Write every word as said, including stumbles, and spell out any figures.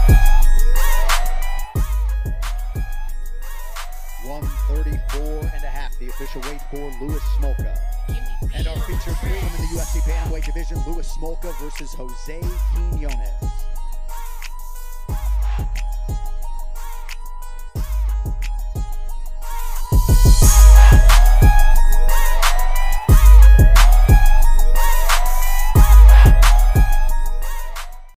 one thirty-four and a half, the official weight for Louis Smolka. And our featured prelim in the U F C Bantamweight division, Louis Smolka versus Jose Quinonez.